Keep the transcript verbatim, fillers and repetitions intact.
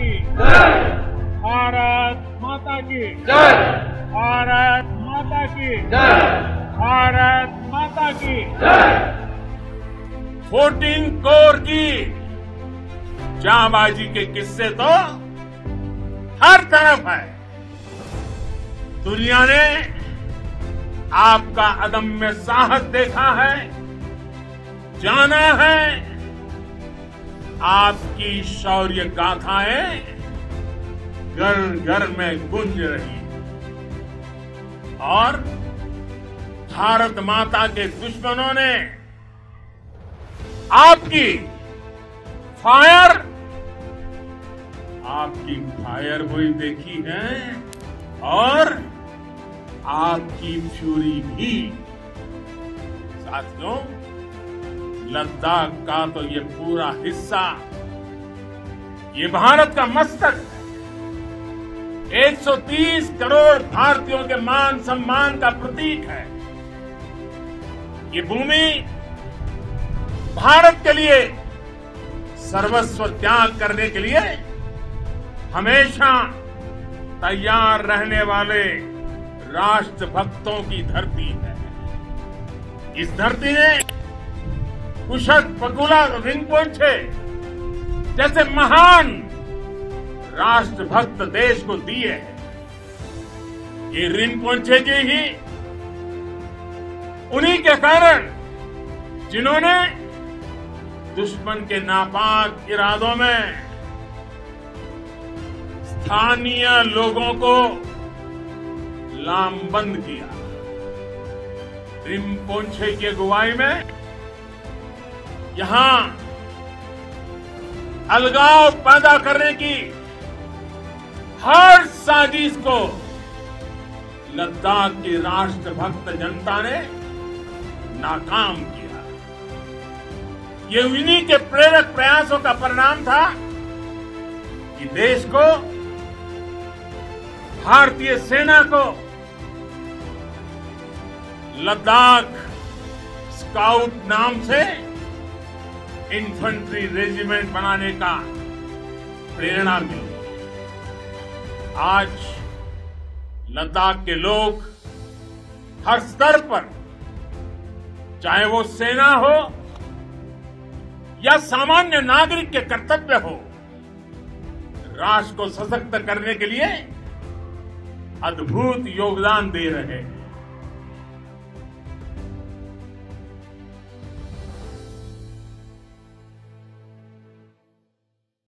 की जय। भारत माता की जय। भारत माता की जय। भारत माता की जय। फोर्टीन कोर की जांबाजी के किस्से तो हर तरफ है। दुनिया ने आपका अदम्य साहस देखा है, जाना है। आपकी शौर्य गाथाएं घर घर में गूंज रही और भारत माता के दुश्मनों ने आपकी फायर आपकी फायर हुई देखी है और आपकी फ्यूरी भी। साथियों, लद्दाख का तो ये पूरा हिस्सा ये भारत का मस्तक है। एक सौ तीस करोड़ भारतीयों के मान सम्मान का प्रतीक है। ये भूमि भारत के लिए सर्वस्व त्याग करने के लिए हमेशा तैयार रहने वाले राष्ट्रभक्तों की धरती है। इस धरती ने कुशक बकुला रिनपोंछे जैसे महान राष्ट्रभक्त देश को दिए हैं। ये रिनपोंछे जी ही उन्हीं के कारण जिन्होंने दुश्मन के नापाक इरादों में स्थानीय लोगों को लामबंद किया। रिनपोंछे की अगुवाई में यहां अलगाव पैदा करने की हर साजिश को लद्दाख की राष्ट्रभक्त जनता ने नाकाम किया। ये उन्हीं के प्रेरक प्रयासों का परिणाम था कि देश को, भारतीय सेना को लद्दाख स्काउट नाम से इन्फेंट्री रेजिमेंट बनाने का प्रेरणा मिली। आज लद्दाख के लोग हर स्तर पर, चाहे वो सेना हो या सामान्य नागरिक के कर्तव्य हो, राष्ट्र को सशक्त करने के लिए अद्भुत योगदान दे रहे हैं।